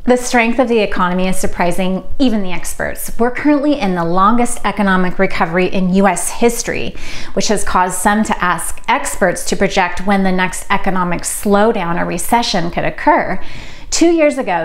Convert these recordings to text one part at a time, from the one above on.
The strength of the economy is surprising even the experts. We're currently in the longest economic recovery in US history, which has caused some to ask experts to project when the next economic slowdown or recession could occur. 2 years ago,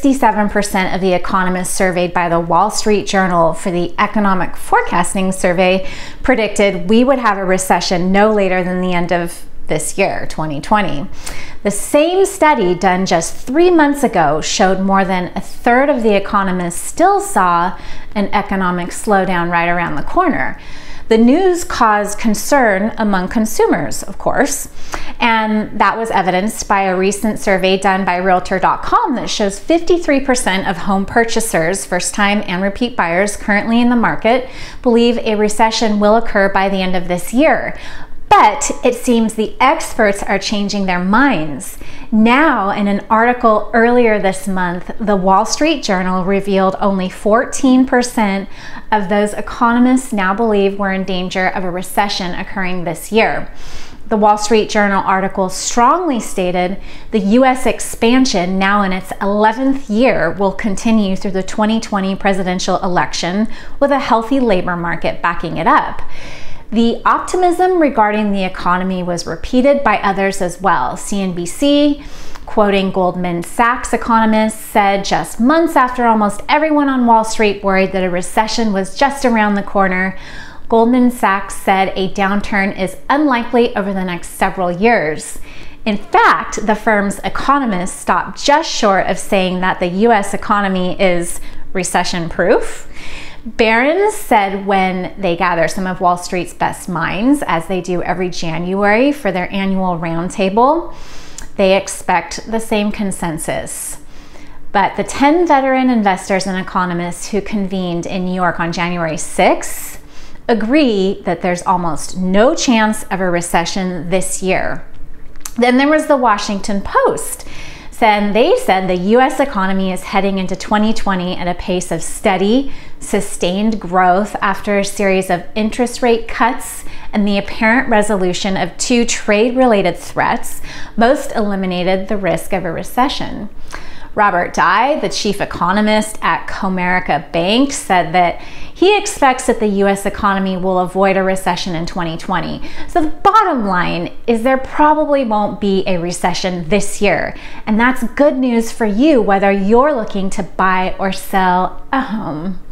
67% of the economists surveyed by the Wall Street Journal for the Economic Forecasting Survey predicted we would have a recession no later than the end of this year, 2020. The same study done just 3 months ago showed more than a third of the economists still saw an economic slowdown right around the corner. The news caused concern among consumers, of course, and that was evidenced by a recent survey done by Realtor.com that shows 53% of home purchasers, first-time and repeat buyers currently in the market, believe a recession will occur by the end of this year. But it seems the experts are changing their minds. Now, in an article earlier this month, the Wall Street Journal revealed only 14% of those economists now believe we're in danger of a recession occurring this year. The Wall Street Journal article strongly stated the U.S. expansion, now in its 11th year, will continue through the 2020 presidential election with a healthy labor market backing it up. The optimism regarding the economy was repeated by others as well. CNBC, quoting Goldman Sachs economists, said just months after almost everyone on Wall Street worried that a recession was just around the corner, Goldman Sachs said a downturn is unlikely over the next several years. In fact, the firm's economists stopped just short of saying that the U.S. economy is recession-proof. Barron's said when they gather some of Wall Street's best minds, as they do every January for their annual roundtable, they expect the same consensus. But the 10 veteran investors and economists who convened in New York on January 6th agree that there's almost no chance of a recession this year. Then there was the Washington Post. They said the U.S. economy is heading into 2020 at a pace of steady, sustained growth after a series of interest rate cuts and the apparent resolution of 2 trade-related threats. Most eliminated the risk of a recession. Robert Dye, the chief economist at Comerica Bank, said that he expects that the U.S. economy will avoid a recession in 2020. So the bottom line is there probably won't be a recession this year. And that's good news for you, whether you're looking to buy or sell a home.